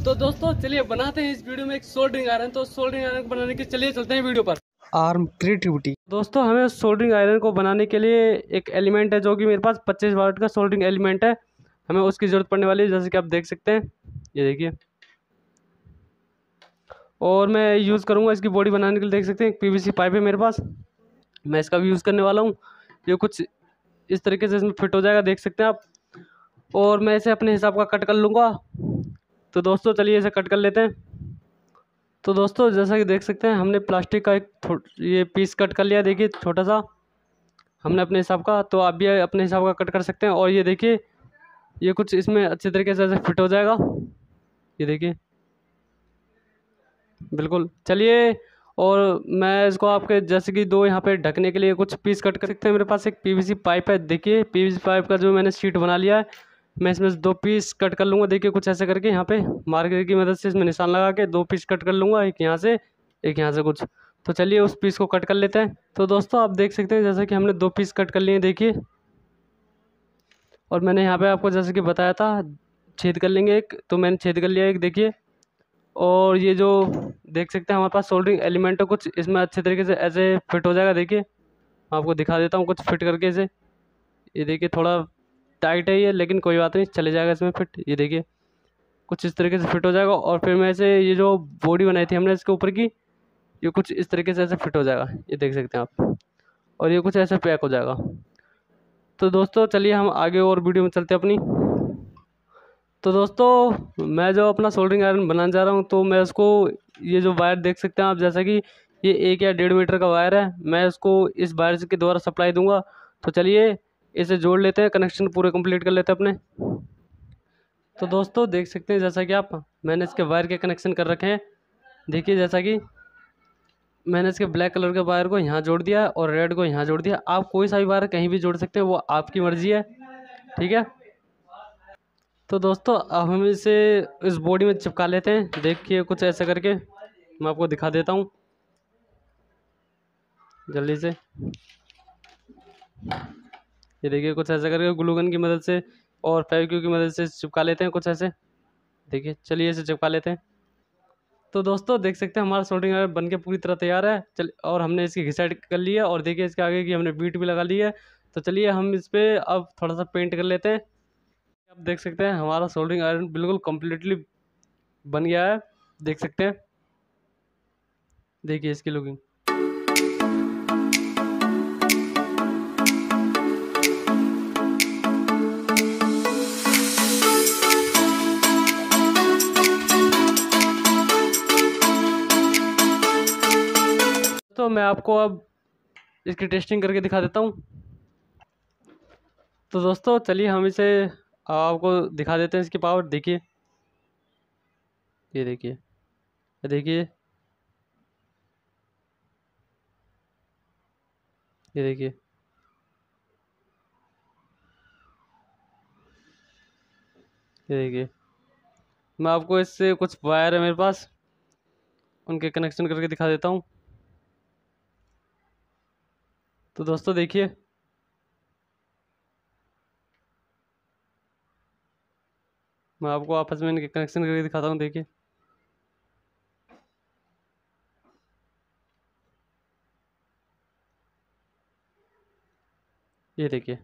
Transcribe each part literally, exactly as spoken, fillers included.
तो दोस्तों चलिए बनाते हैं इस वीडियो में एक सोल्डरिंग आयरन। तो सोल्डरिंग आयरन को बनाने के चलिए चलते हैं वीडियो पर। Arm creativity. दोस्तों हमें सोल्डरिंग आयरन को बनाने के लिए एक एलिमेंट है जो कि मेरे पास पच्चीस वाट का सोल्डरिंग एलिमेंट है। हमें उसकी ज़रूरत पड़ने वाली है, जैसे कि आप देख सकते हैं, ये देखिए। और मैं यूज़ करूँगा इसकी बॉडी बनाने के लिए, देख सकते हैं पीवीसी पाइप है मेरे पास, मैं इसका भी यूज़ करने वाला हूँ। ये कुछ इस तरीके से इसमें फिट हो जाएगा, देख सकते हैं आप। और मैं इसे अपने हिसाब का कट कर लूँगा। तो दोस्तों चलिए इसे कट कर लेते हैं। तो दोस्तों जैसा कि देख सकते हैं हमने प्लास्टिक का एक ये पीस कट कर लिया, देखिए छोटा सा हमने अपने हिसाब का। तो आप भी अपने हिसाब का कट कर सकते हैं। और ये देखिए ये कुछ इसमें अच्छे तरीके से ऐसे फिट हो जाएगा, ये देखिए बिल्कुल। चलिए और मैं इसको आपके जैसे कि दो यहाँ पे ढकने के लिए कुछ पीस कट कर सकते हैं। मेरे पास एक पीवीसी पाइप है, देखिए पीवीसी पाइप का जो मैंने शीट बना लिया है, मैं इसमें से दो पीस कट कर लूँगा। देखिए कुछ ऐसे करके यहाँ पे मार्कर की मदद से इसमें निशान लगा के दो पीस कट कर लूँगा, एक यहाँ से एक यहाँ से कुछ। तो चलिए उस पीस को कट कर लेते हैं। तो दोस्तों आप देख सकते हैं जैसे कि हमने दो पीस कट कर लिए, देखिए। और मैंने यहाँ पे आपको जैसे कि बताया था छेद कर लेंगे एक, तो मैंने छेद कर लिया एक, देखिए। और ये जो देख सकते हैं हमारे पास सोल्डरिंग एलिमेंट है कुछ इसमें अच्छे तरीके से ऐसे फिट हो जाएगा, देखिए मैं आपको दिखा देता हूँ कुछ फिट करके इसे। ये देखिए थोड़ा टाइट है ये, लेकिन कोई बात नहीं, चले जाएगा इसमें फिट। ये देखिए कुछ इस तरीके से फिट हो जाएगा। और फिर मैं ऐसे ये जो बॉडी बनाई थी हमने इसके ऊपर की, ये कुछ इस तरीके से ऐसे फिट हो जाएगा, ये देख सकते हैं आप। और ये कुछ ऐसे पैक हो जाएगा। तो दोस्तों चलिए हम आगे और वीडियो में चलते हैं अपनी। तो दोस्तों मैं जो अपना सोल्डरिंग आयरन बनाने जा रहा हूँ, तो मैं उसको ये जो वायर देख सकते हैं आप, जैसा कि ये एक या डेढ़ मीटर का वायर है, मैं इसको इस वायर के द्वारा सप्लाई दूंगा। तो चलिए इसे जोड़ लेते हैं, कनेक्शन पूरे कंप्लीट कर लेते हैं अपने। तो दोस्तों देख सकते हैं जैसा कि आप, मैंने इसके वायर के कनेक्शन कर रखे हैं, देखिए जैसा कि मैंने इसके ब्लैक कलर के वायर को यहाँ जोड़ दिया और रेड को यहाँ जोड़ दिया। आप कोई सा भी वायर कहीं भी जोड़ सकते हैं, वो आपकी मर्ज़ी है, ठीक है। तो दोस्तों अब हम इसे इस बॉडी में चिपका लेते हैं, देखिए कुछ ऐसा करके मैं आपको दिखा देता हूँ जल्दी से। ये देखिए कुछ ऐसा करके ग्लू गन की मदद से और फेविक्विक की मदद से चिपका लेते हैं कुछ ऐसे, देखिए। चलिए इसे चिपका लेते हैं। तो दोस्तों देख सकते हैं हमारा सोल्डरिंग आयरन बन के पूरी तरह तैयार है। चल और हमने इसकी घिसाई कर ली है, और देखिए इसके आगे की हमने बीट भी लगा ली है। तो चलिए हम इस पर अब थोड़ा सा पेंट कर लेते हैं। आप देख सकते हैं हमारा सोल्डरिंग आयरन बिल्कुल कम्प्लीटली बन गया है, देख सकते हैं, देखिए इसकी लुकिंग। तो मैं आपको अब इसकी टेस्टिंग करके दिखा देता हूँ। तो दोस्तों चलिए हम इसे आपको दिखा देते हैं इसकी पावर, देखिए ये देखिए, ये देखिए, ये देखिए, ये देखिए। मैं आपको इससे कुछ वायर है मेरे पास, उनके कनेक्शन करके दिखा देता हूँ। तो दोस्तों देखिए, मैं आपको आपस में इनके कनेक्शन करके दिखाता हूँ, देखिए। ये देखिए।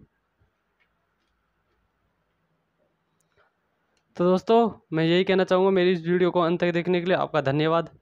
तो दोस्तों मैं यही कहना चाहूँगा, मेरी इस वीडियो को अंत तक देखने के लिए आपका धन्यवाद।